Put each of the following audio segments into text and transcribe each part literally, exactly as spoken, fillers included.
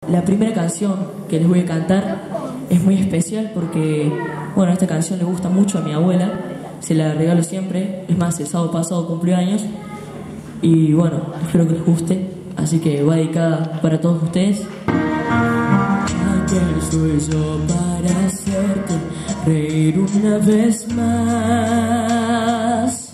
La primera canción que les voy a cantar es muy especial porque, bueno, esta canción le gusta mucho a mi abuela, se la regalo siempre, es más, el sábado pasado cumplió años y bueno, espero que les guste, así que va dedicada para todos ustedes. Aquel soy yo para hacerte reír una vez más.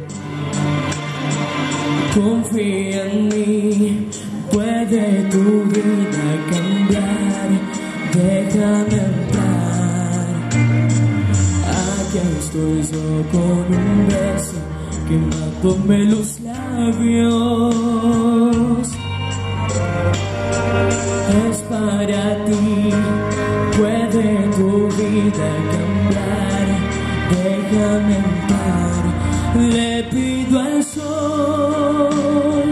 Confía en mí, puede tu vida cambiar, déjame entrar. Aquí estoy yo con un beso quemándome los labios. Es para ti, puede tu vida cambiar, déjame entrar. Le pido al sol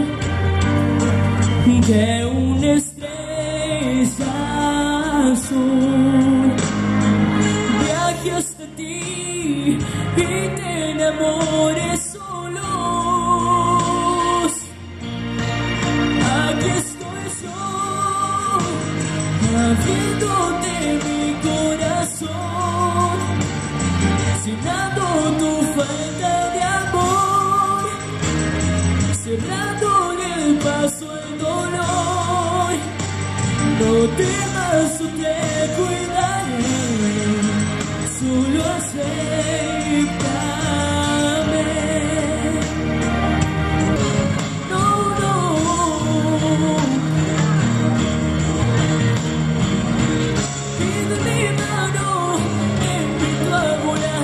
que una estrella azul viaje hasta ti y te enamores solos. Aquí estoy yo, abriéndote mi corazón, llenando tu falta de amor, cerrando el paso al dolor. No temas, yo te cuidaré, solo acéptame. No, no. Pide mi mano, te invito a volar.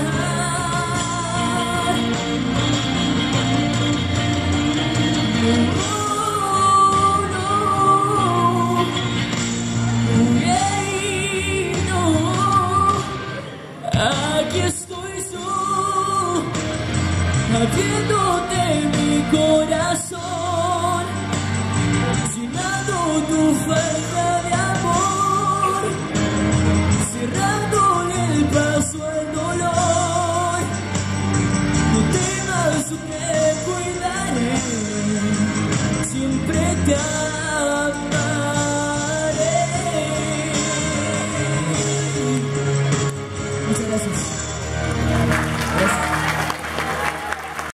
Aquí estoy yo, abriéndote mi corazón, llenando tu falta de amor, cerrándole el paso al dolor. No temas, yo te cuidaré, siempre te amaré.